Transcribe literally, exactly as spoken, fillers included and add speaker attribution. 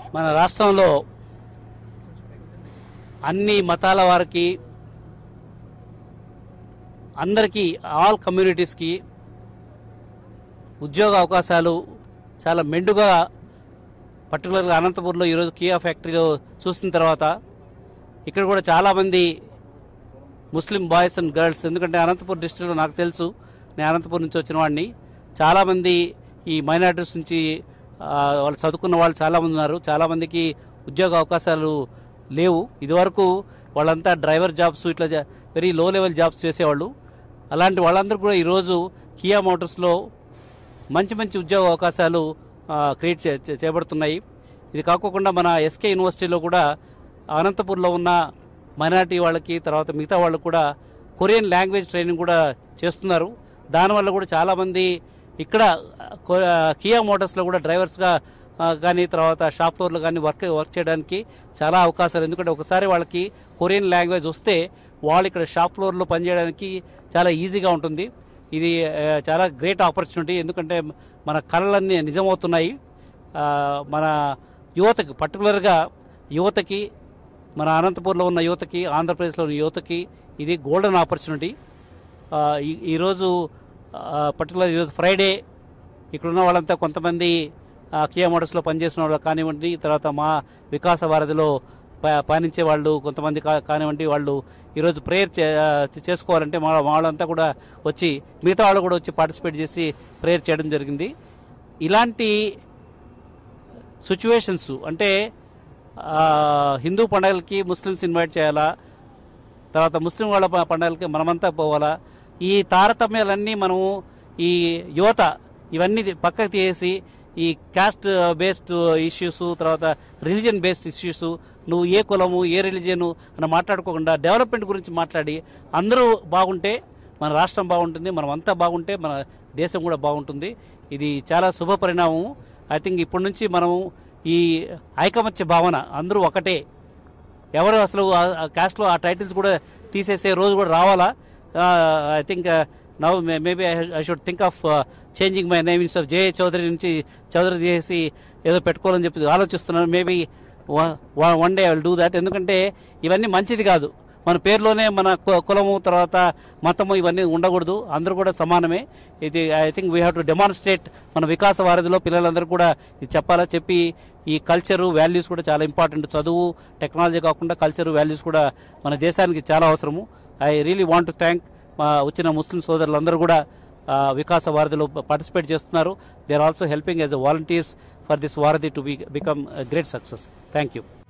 Speaker 1: మన రాష్ట్రంలో అన్ని మతాల వారికి అందరికీ ఆల్ కమ్యూనిటీస్కి ఉద్యోగ అవకాశాలు చాలా మెండుగా పర్టికులర్గా అనంతపూర్లో ఈరోజు కియా ఫ్యాక్టరీలో చూసిన తర్వాత ఇక్కడ కూడా చాలామంది ముస్లిం బాయ్స్ అండ్ గర్ల్స్, ఎందుకంటే అనంతపూర్ డిస్ట్రిక్ట్లో నాకు తెలుసు, నేను అనంతపూర్ నుంచి వచ్చిన వాడిని, చాలామంది ఈ మైనారిటీస్ నుంచి వాళ్ళు చదువుకున్న వాళ్ళు చాలామంది ఉన్నారు. చాలామందికి ఉద్యోగ అవకాశాలు లేవు. ఇదివరకు వాళ్ళంతా డ్రైవర్ జాబ్స్, ఇట్లా వెరీ లో లెవెల్ జాబ్స్ చేసేవాళ్ళు. అలాంటి వాళ్ళందరూ కూడా ఈరోజు కియా మోటార్స్లో మంచి మంచి ఉద్యోగ అవకాశాలు క్రియేట్ చే చేపడుతున్నాయి. ఇది కాకుండా మన ఎస్కే యూనివర్సిటీలో కూడా అనంతపూర్లో ఉన్న మైనారిటీ వాళ్ళకి, తర్వాత మిగతా వాళ్ళకు కూడా కొరియన్ లాంగ్వేజ్ ట్రైనింగ్ కూడా చేస్తున్నారు. దానివల్ల కూడా చాలామంది ఇక్కడ కియా మోటార్స్లో కూడా డ్రైవర్స్గా కానీ, తర్వాత షాప్ ఫ్లోర్లో కానీ వర్క్ వర్క్ చేయడానికి చాలా అవకాశాలు. ఎందుకంటే ఒకసారి వాళ్ళకి కొరియన్ లాంగ్వేజ్ వస్తే వాళ్ళు ఇక్కడ షాప్ ఫ్లోర్లో పనిచేయడానికి చాలా ఈజీగా ఉంటుంది. ఇది చాలా గ్రేట్ ఆపర్చునిటీ. ఎందుకంటే మన కళలన్నీ నిజమవుతున్నాయి. మన యువతకి, పర్టికులర్గా యువతకి, మన అనంతపూర్లో ఉన్న యువతకి, ఆంధ్రప్రదేశ్లో ఉన్న యువతకి ఇది గోల్డెన్ ఆపర్చునిటీ. ఈరోజు పర్టికులర్ ఈరోజు ఫ్రైడే ఇక్కడున్న వాళ్ళంతా కొంతమంది కియా మోటార్స్లో పనిచేసిన వాళ్ళు కానివ్వండి, తర్వాత మా వికాస వారధిలో పయనించే వాళ్ళు కొంతమంది కానివ్వండి, వాళ్ళు ఈరోజు ప్రేయర్ చేసుకోవాలంటే మా వాళ్ళంతా కూడా వచ్చి, మిగతా వాళ్ళు కూడా వచ్చి పార్టిసిపేట్ చేసి ప్రేయర్ చేయడం జరిగింది. ఇలాంటి సిచ్యువేషన్స్ అంటే హిందూ పండుగలకి ముస్లిమ్స్ ఇన్వైట్ చేయాలా, తర్వాత ముస్లిం వాళ్ళ పండుగలకి మనమంతా పోవాలా, ఈ తారతమ్యాలన్నీ మనము ఈ యువత ఇవన్నీ పక్కకు తీసి ఈ కాస్ట్ బేస్డ్ ఇష్యూస్, తర్వాత రిలీజియన్ బేస్డ్ ఇష్యూస్, నువ్వు ఏ కులము ఏ రిలీజియను అని మాట్లాడుకోకుండా డెవలప్మెంట్ గురించి మాట్లాడి అందరూ బాగుంటే మన రాష్ట్రం బాగుంటుంది, మనం అంతా బాగుంటే మన దేశం కూడా బాగుంటుంది. ఇది చాలా శుభ పరిణామం. ఐ థింక్ ఇప్పటి నుంచి మనము ఈ ఐకమత్య భావన, అందరూ ఒకటే, ఎవరు అసలు కాస్ట్లో ఆ టైటిల్స్ కూడా తీసేసే రోజు కూడా రావాలా. I think now maybe I should think of changing my name instead of J Chowdary నుంచి చౌదరి చేసి ఏదో పెట్టుకోవాలని చెప్పి ఆలోచిస్తున్నాను. Maybe one day I will do that. ఎందుకంటే ఇవన్నీ మంచిది కాదు. మన పేరులోనే మన కులము, తర్వాత మతము ఇవన్నీ ఉండకూడదు. అందరూ కూడా సమానమే. ఇది I think we have to demonstrate. మన వికాస వారధిలో పిల్లలందరూ కూడా ఇది చెప్పాలా, చెప్పి ఈ కల్చరు వాల్యూస్ కూడా చాలా ఇంపార్టెంట్. చదువు టెక్నాలజీ కాకుండా కల్చరు వాల్యూస్ కూడా మన దేశానికి చాలా అవసరము. I really want to thank వచ్చిన ముస్లిం సోదరులందరూ కూడా వికాస వారధిలో పార్టిసిపేట్ చేస్తున్నారు. They are also helping as a volunteers for this Varadhi to be become great success. Thank you.